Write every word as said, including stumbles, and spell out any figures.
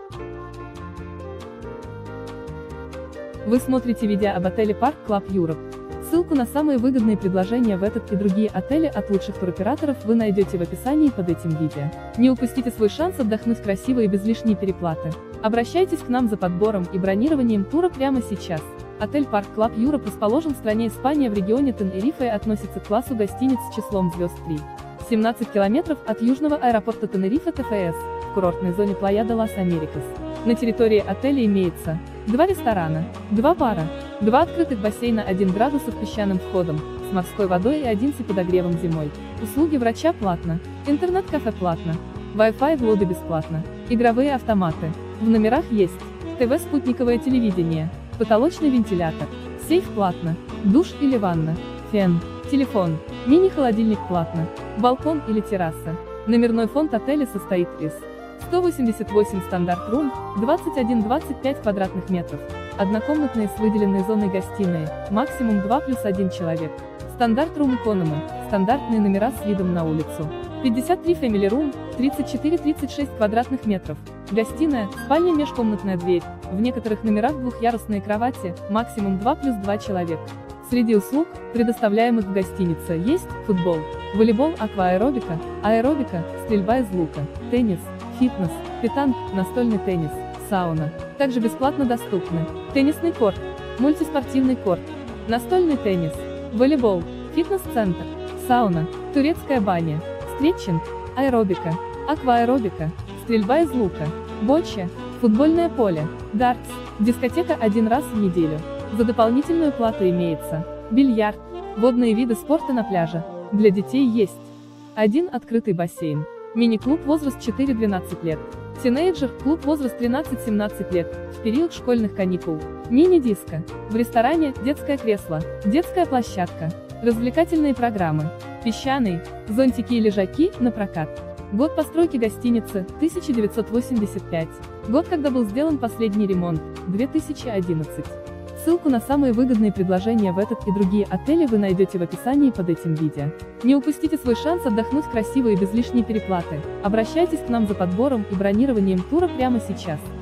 Вы смотрите видео об отеле Park Club Europe. Ссылку на самые выгодные предложения в этот и другие отели от лучших туроператоров вы найдете в описании под этим видео. Не упустите свой шанс отдохнуть красиво и без лишней переплаты. Обращайтесь к нам за подбором и бронированием тура прямо сейчас. Отель Park Club Europe расположен в стране Испания в регионе Тенерифе и относится к классу гостиниц с числом звезд три. семнадцать километров от южного аэропорта Тенерифе Т Ф С, в курортной зоне Плая де лас Америкас. На территории отеля имеется два ресторана, два бара, два открытых бассейна один градус с песчаным входом, с морской водой и один с подогревом зимой. Услуги врача платно, интернет-кафе платно, Wi-Fi в лобби бесплатно, игровые автоматы. В номерах есть ТВ спутниковое телевидение, потолочный вентилятор, сейф платно, душ или ванна, фен, телефон, мини-холодильник платно, балкон или терраса. Номерной фонд отеля состоит из сто восемьдесят восемь стандарт-рум, двадцать один — двадцать пять квадратных метров, однокомнатные с выделенной зоной гостиной, максимум два плюс один человек, стандарт-рум экономы, стандартные номера с видом на улицу, пятьдесят три Family Room, тридцать четыре — тридцать шесть квадратных метров, гостиная, спальня межкомнатная дверь, в некоторых номерах двухъярусные кровати, максимум два плюс два человек. Среди услуг, предоставляемых в гостинице, есть футбол, волейбол, акваэробика, аэробика, стрельба из лука, теннис, фитнес, петанг, настольный теннис, сауна. Также бесплатно доступны теннисный корт, мультиспортивный корт, настольный теннис, волейбол, фитнес-центр, сауна, турецкая баня, стретчинг, аэробика, акваэробика, стрельба из лука, боча, футбольное поле, дартс, дискотека один раз в неделю. За дополнительную плату имеется бильярд, водные виды спорта на пляже. Для детей есть один открытый бассейн, мини-клуб возраст четыре — двенадцать лет, тинейджер, клуб возраст тринадцать — семнадцать лет, в период школьных каникул, мини-диско, в ресторане, детское кресло, детская площадка, развлекательные программы, песчаный, зонтики и лежаки, на прокат. Год постройки гостиницы, тысяча девятьсот восемьдесят пятый, год, когда был сделан последний ремонт, две тысячи одиннадцатый. Ссылку на самые выгодные предложения в этот и другие отели вы найдете в описании под этим видео. Не упустите свой шанс отдохнуть красиво и без лишней переплаты. Обращайтесь к нам за подбором и бронированием тура прямо сейчас.